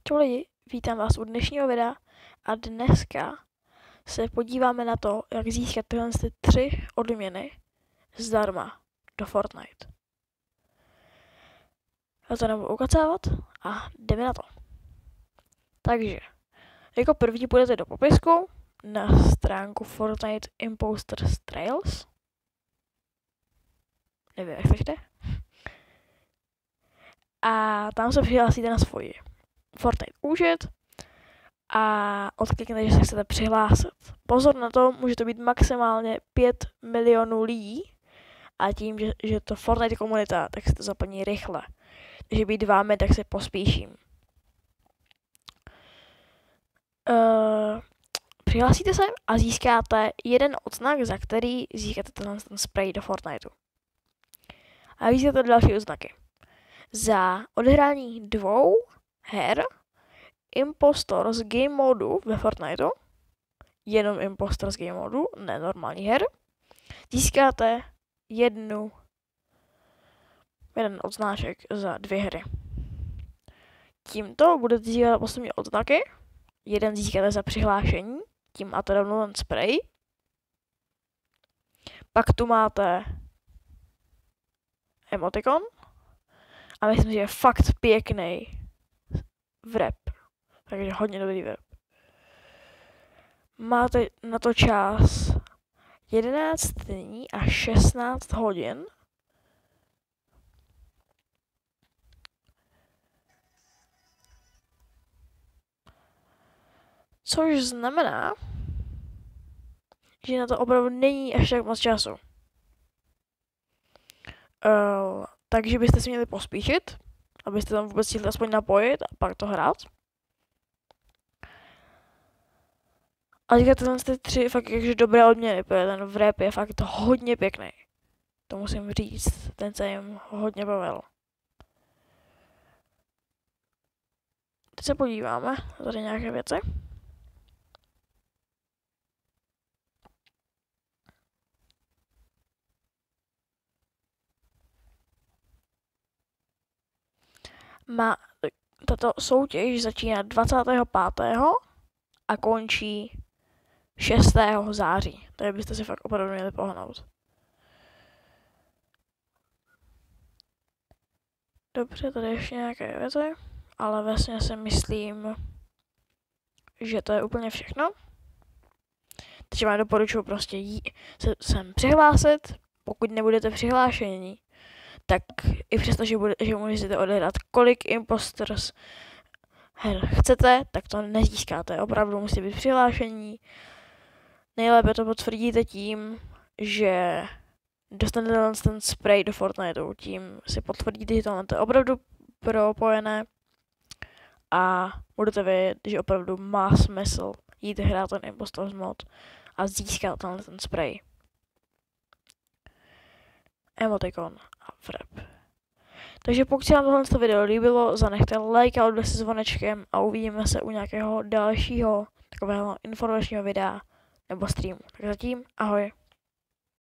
Čau lidi, vítám vás u dnešního videa a dneska se podíváme na to, jak získat tyhle 3 odměny zdarma do Fortnite. Já to nebudu ukacávat a jdeme na to. Takže, jako první půjdete do popisku na stránku Fortnite Imposters Trails. Nevím, jak se čte. A tam se přihlásíte na svůj Fortnite účet a odkliknete, že se chcete přihlásit. Pozor na to, může to být maximálně 5 milionů lidí a tím, že to Fortnite komunita, tak se to zaplní rychle. Takže být vámi, tak se pospíším. Přihlásíte se a získáte jeden odznak, za který získáte ten spray do Fortniteu. A získáte další odznaky. Za odehrání 2 her Impostors Game modu ve Fortniteu, jenom Impostors Game modu, ne normální her, získáte jeden odznáček za 2 hry. Tímto budete získat postupně odznaky, jeden získáte za přihlášení, tím a to rovnou ten spray. Pak tu máte emotikon a myslím, že je fakt pěkný wrap. Takže hodně dobrý web. Máte na to čas 11 dní a 16 hodin. Což znamená, že na to opravdu není až tak moc času. Takže byste si měli pospíšit, abyste tam vůbec chtěli aspoň napojit a pak to hrát. A teďka tyhle 3 fakt jakže dobré odměny, protože ten wrap je fakt hodně pěkný. To musím říct, ten se jim hodně bavil. Teď se podíváme, tady nějaké věci. Tato soutěž začíná 25. a končí 6. září. Takže byste si fakt opravdu měli pohnout. Dobře, tady ještě nějaké věci, ale vlastně si myslím, že to je úplně všechno. Takže vám doporučuji prostě se sem přihlásit, pokud nebudete přihlášení, tak i přesto, že můžete odehrát kolik Impostors her chcete, tak to nezískáte. Opravdu musíte být přihlášení. Nejlépe to potvrdíte tím, že dostanete ten spray do Fortniteu. Tím si potvrdíte, že tohle je opravdu propojené a budete vědět, že opravdu má smysl jít hrát ten Impostors mod a získat ten spray. Emotikon a wrap. Takže pokud se vám tohle video líbilo, zanechte like a odběr se zvonečkem a uvidíme se u nějakého dalšího takového informačního videa nebo streamu. Tak zatím, ahoj.